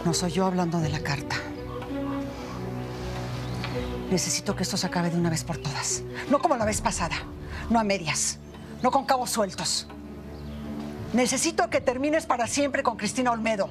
No soy yo hablando de la carta. Necesito que esto se acabe de una vez por todas. No como la vez pasada. No a medias. No con cabos sueltos. Necesito que termines para siempre con Cristina Olmedo.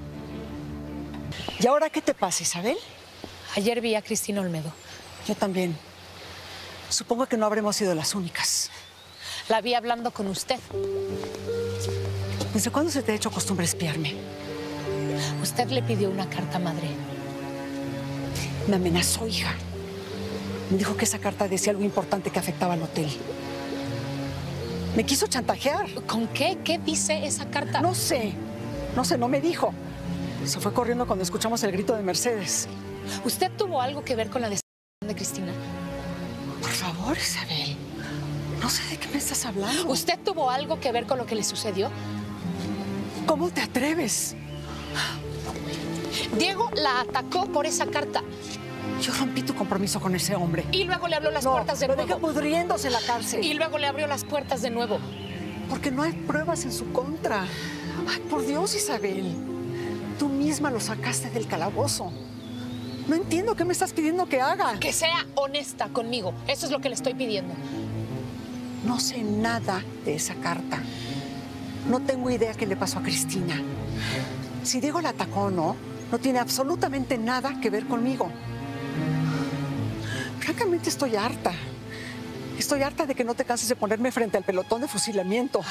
¿Y ahora qué te pasa, Isabel? Ayer vi a Cristina Olmedo. Yo también. Supongo que no habremos sido las únicas. La vi hablando con usted. ¿Desde cuándo se te ha hecho costumbre espiarme? Usted le pidió una carta, madre. Me amenazó, hija. Me dijo que esa carta decía algo importante que afectaba al hotel. Me quiso chantajear. ¿Con qué? ¿Qué dice esa carta? No sé, no me dijo. Se fue corriendo cuando escuchamos el grito de Mercedes. ¿Usted tuvo algo que ver con la desaparición de Cristina? Por favor, Isabel. No sé de qué me estás hablando. ¿Usted tuvo algo que ver con lo que le sucedió? ¿Cómo te atreves? Diego la atacó por esa carta. Yo rompí tu compromiso con ese hombre. Y luego le abrió las puertas de lo nuevo. dejé pudriéndose en la cárcel. Y luego le abrió las puertas de nuevo. Porque no hay pruebas en su contra. Ay, por Dios, Isabel. Tú misma lo sacaste del calabozo. No entiendo qué me estás pidiendo que haga. Que sea honesta conmigo. Eso es lo que le estoy pidiendo. No sé nada de esa carta. No tengo idea qué le pasó a Cristina. Si Diego la atacó o no, no tiene absolutamente nada que ver conmigo. Francamente estoy harta. Estoy harta de que no te canses de ponerme frente al pelotón de fusilamiento.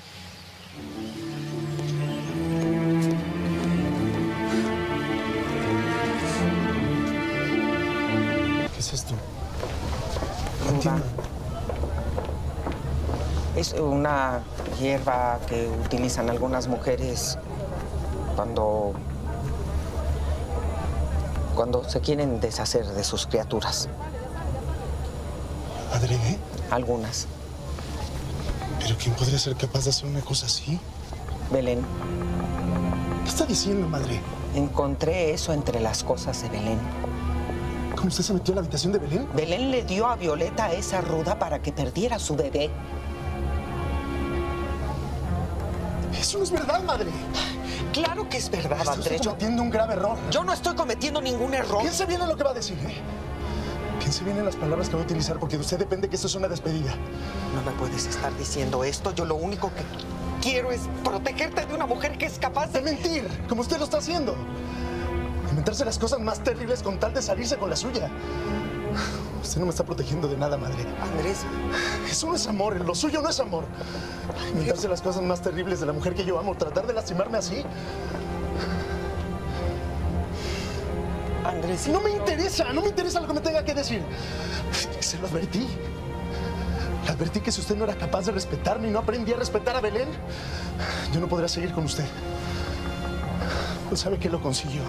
¿Qué es esto? No entiendo. Es una hierba que utilizan algunas mujeres cuando se quieren deshacer de sus criaturas. ¿Adrede? Algunas. ¿Pero quién podría ser capaz de hacer una cosa así? Belén. ¿Qué está diciendo, madre? Encontré eso entre las cosas de Belén. ¿Cómo usted se metió a la habitación de Belén? Belén le dio a Violeta esa ruda para que perdiera a su bebé. Eso no es verdad, madre. Claro que es verdad, Está Andrés. usted cometiendo un grave error. Yo no estoy cometiendo ningún error. Piense bien en lo que va a decir, ¿eh? Piense bien en las palabras que va a utilizar, porque de usted depende que esto es una despedida. No me puedes estar diciendo esto. Yo lo único que quiero es protegerte de una mujer que es capaz De mentir, como usted lo está haciendo. Inventarse las cosas más terribles con tal de salirse con la suya. Usted no me está protegiendo de nada, madre. Andrés. Eso no es amor, lo suyo no es amor. Inventarse las cosas más terribles de la mujer que yo amo, tratar de lastimarme así. Andrés. No me interesa lo que me tenga que decir. Se lo advertí. Le advertí que si usted no era capaz de respetarme y no aprendí a respetar a Belén, yo no podría seguir con usted. Pues sabe que lo consiguió.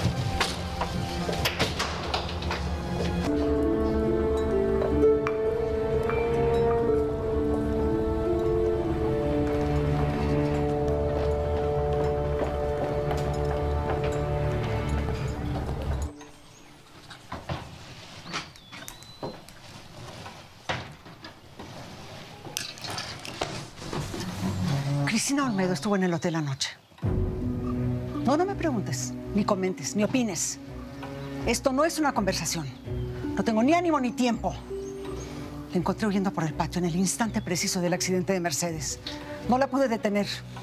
Cristina Olmedo estuvo en el hotel anoche. No me preguntes, ni comentes, ni opines. Esto no es una conversación. No tengo ni ánimo ni tiempo. La encontré huyendo por el patio en el instante preciso del accidente de Mercedes. No la pude detener.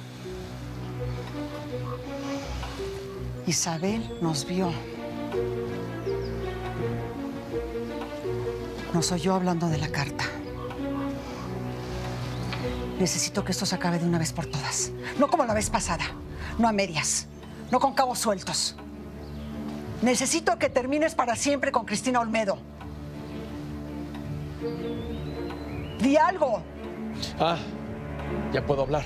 Isabel nos vio. No soy yo hablando de la carta. Necesito que esto se acabe de una vez por todas. No como la vez pasada. No a medias. No con cabos sueltos. Necesito que termines para siempre con Cristina Olmedo. ¡Di algo! Ah, ya puedo hablar.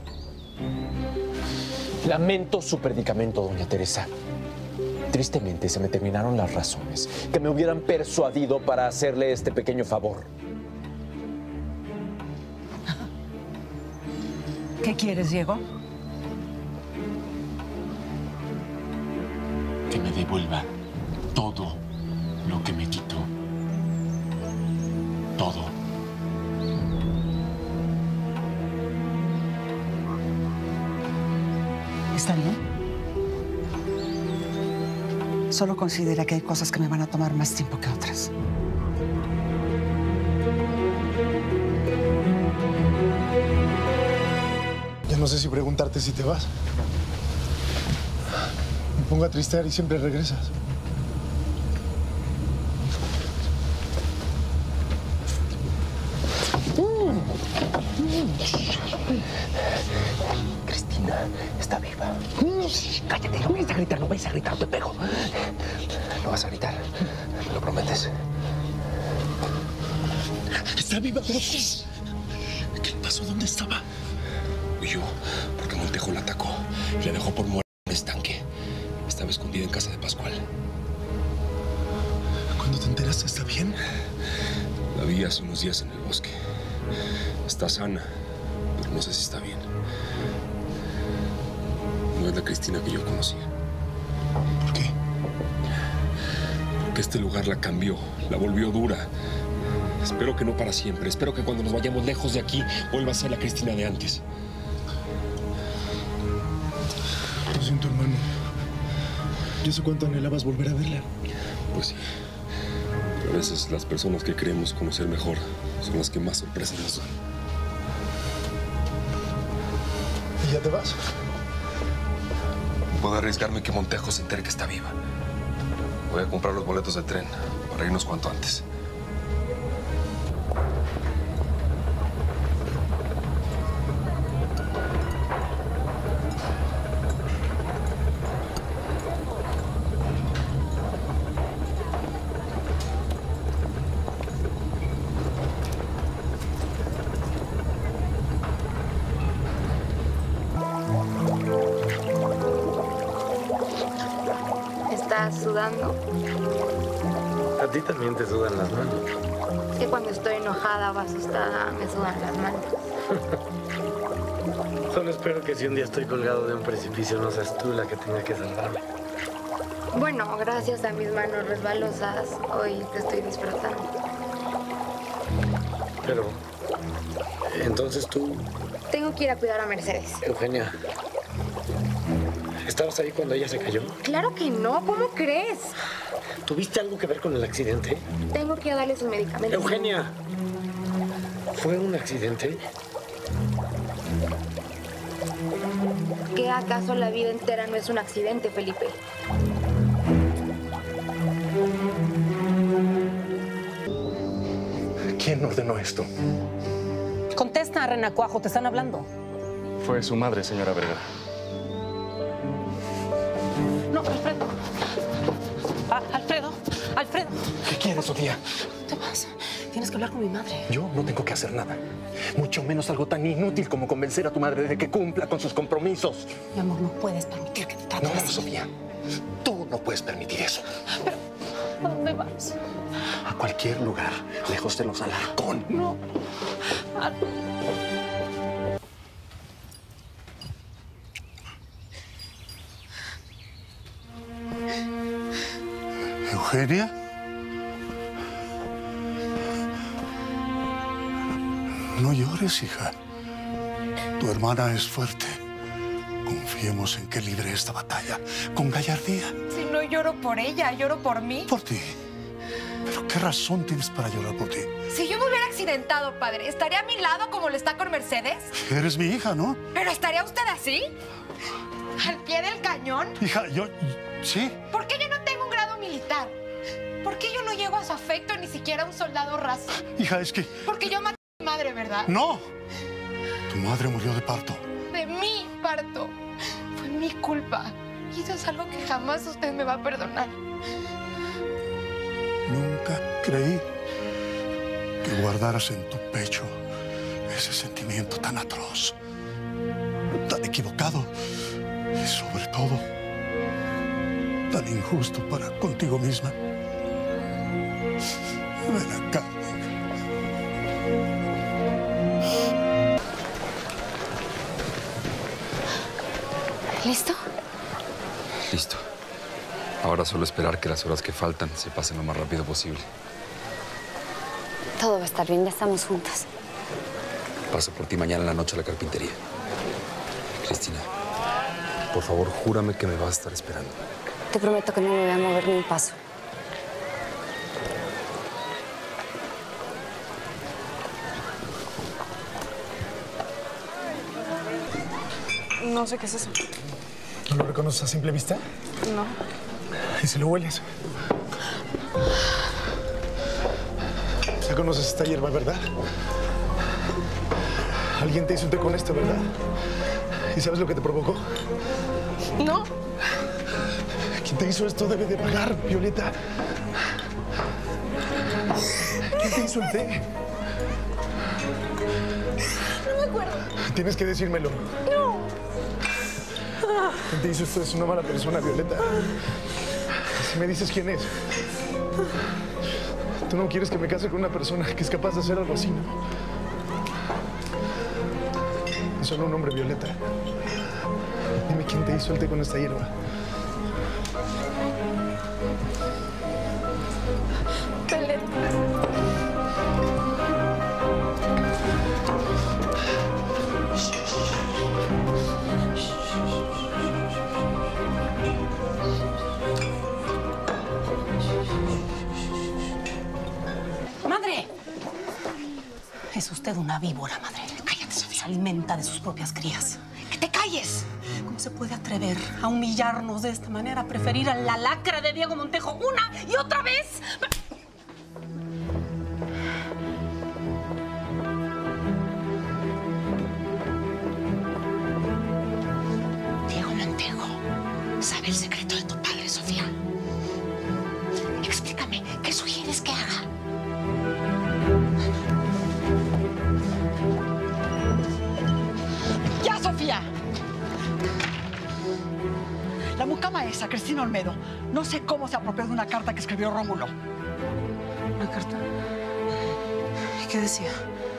Lamento su predicamento, doña Teresa. Tristemente se me terminaron las razones que me hubieran persuadido para hacerle este pequeño favor. ¿Qué quieres, Diego? Que me devuelva todo lo que me quitó. Todo. ¿Está bien? Solo considera que hay cosas que me van a tomar más tiempo que otras. Ya no sé si preguntarte si te vas. Me pongo a tristear y siempre regresas. Cristina está viva. Cállate, no vayas a gritar, no vayas a gritar, te pego. No vas a gritar, ¿me lo prometes? Está viva, pero ¿qué pasó? ¿Dónde estaba? Huyó porque Montejo la atacó y la dejó por muerta en un estanque. Estaba escondida en casa de Pascual. ¿Cuándo te enteraste? ¿Está bien? La vi hace unos días en el bosque. Está sana, pero no sé si está bien. No es la Cristina que yo conocía. ¿Por qué? Porque este lugar la cambió, la volvió dura. Espero que no para siempre. Espero que cuando nos vayamos lejos de aquí vuelva a ser la Cristina de antes. Lo siento, hermano. Yo sé cuánto anhelabas volver a verla. Pues sí. Pero a veces las personas que creemos conocer mejor son las que más sorpresas nos dan. ¿Y ya te vas? No puedo arriesgarme que Montejo se entere que está viva. Voy a comprar los boletos de tren para irnos cuanto antes. ¿Estás sudando? A ti también te sudan las manos. Es que cuando estoy enojada o asustada me sudan las manos. Solo espero que si un día estoy colgado de un precipicio no seas tú la que tenga que salvarme. Bueno, gracias a mis manos resbalosas, hoy te estoy disfrutando. Pero, entonces tú, Tengo que ir a cuidar a Mercedes. Eugenia, ¿estabas ahí cuando ella se cayó? Claro que no, ¿cómo crees? ¿Tuviste algo que ver con el accidente? Tengo que ir a darle sus medicamentos. Eugenia, ¿fue un accidente? ¿Qué acaso la vida entera no es un accidente, Felipe? ¿Quién ordenó esto? Contesta, Renacuajo, te están hablando. Fue su madre, señora Vergara. No, Alfredo. Alfredo. ¿Qué quieres, Sofía? ¿Qué te pasa? Tienes que hablar con mi madre. Yo no tengo que hacer nada. Mucho menos algo tan inútil como convencer a tu madre de que cumpla con sus compromisos. Mi amor, no puedes permitir que te traten así. Sofía. Tú no puedes permitir eso. Pero, ¿a dónde vas? A cualquier lugar, lejos de los Alarcón. No. ¿Eugenia? No llores, hija. Tu hermana es fuerte. Confiemos en que libre esta batalla con gallardía. Si no lloro por ella, lloro por mí. Por ti. ¿Pero qué razón tienes para llorar por ti? Si yo me hubiera accidentado, padre, ¿estaría a mi lado como lo está con Mercedes? Eres mi hija, ¿no? ¿Pero estaría usted así? ¿Al pie del cañón? Hija, yo... sí. ¿Por qué yo no tengo un grado militar? ¿Por qué yo no llego a su afecto ni siquiera a un soldado raso? Hija, es que... Porque yo maté a mi madre, ¿verdad? ¡No! Tu madre murió de parto. De mi parto. Fue mi culpa. Y eso es algo que jamás usted me va a perdonar. Nunca creí que guardaras en tu pecho ese sentimiento tan atroz, tan equivocado y sobre todo tan injusto para contigo misma. Ven acá. ¿Listo? Listo. Ahora solo esperar que las horas que faltan se pasen lo más rápido posible. Todo va a estar bien, ya estamos juntas. Paso por ti mañana en la noche a la carpintería. Cristina, por favor, júrame que me vas a estar esperando. Te prometo que no me voy a mover ni un paso. No sé qué es eso. ¿No lo reconoces a simple vista? No. ¿Y si lo hueles? Ya conoces esta hierba, ¿verdad? Alguien te hizo un té con esto, ¿verdad? ¿Y sabes lo que te provocó? No. Quien te hizo esto debe de pagar, Violeta. ¿Quién te hizo el té? No me acuerdo. Tienes que decírmelo. No. ¿Quién te hizo esto? Es una mala persona, Violeta. Si me dices quién es. Tú no quieres que me case con una persona que es capaz de hacer algo así, ¿no? Es solo un hombre, Violeta. Dime quién te hizo el té con esta hierba. Belén. ¡Madre! Es usted una víbora, madre. Cállate, Sofía. Se alimenta de sus propias crías. ¡Que te calles! ¿Cómo se puede atrever a humillarnos de esta manera? A preferir a la lacra de Diego Montejo una y otra vez. Diego Montejo sabe el secreto de tu padre, Sofía. Explícame, ¿qué sugieres que haga? ¡Ya, Sofía! La mucama esa, Cristina Olmedo, no sé cómo se apropió de una carta que escribió Rómulo. ¿Una carta? ¿Y qué decía?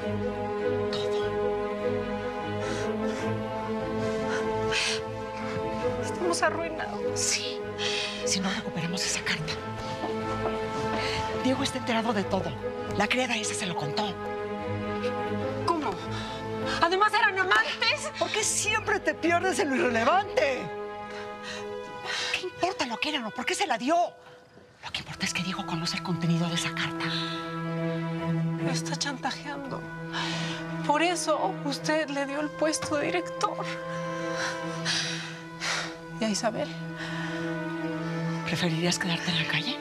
Estamos arruinados. Sí, si no recuperamos esa carta. Diego está enterado de todo. La criada esa se lo contó. ¿Cómo? Además eran amantes. ¿Por qué siempre te pierdes en lo irrelevante? ¿Qué importa lo que eran o por qué se la dio? Lo que importa es que Diego conoce el contenido de esa carta. Me está chantajeando. Por eso usted le dio el puesto de director. ¿Y a Isabel? ¿Preferirías quedarte en la calle?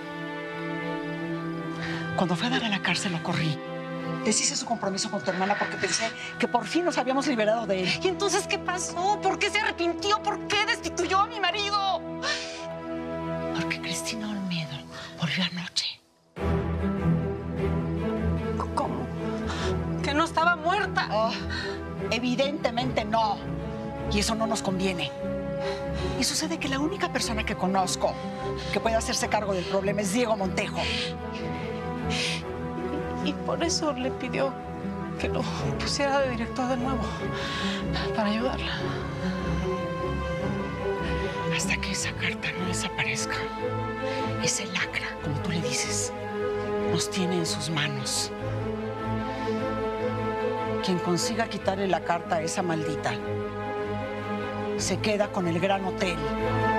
Cuando fue a dar a la cárcel lo corrí. Deshice su compromiso con tu hermana porque pensé que por fin nos habíamos liberado de él. ¿Y entonces qué pasó? ¿Por qué se arrepintió? ¿Por qué destituyó a mi marido? Porque Cristina Olmedo volvió anoche. ¿Cómo? ¿Que no estaba muerta? Oh, evidentemente no. Y eso no nos conviene. Y sucede que la única persona que conozco que puede hacerse cargo del problema es Diego Montejo. Y por eso le pidió que lo pusiera de director de nuevo, para ayudarla. Hasta que esa carta no desaparezca, ese lacra, como tú le dices, nos tiene en sus manos. Quien consiga quitarle la carta a esa maldita se queda con el Gran Hotel.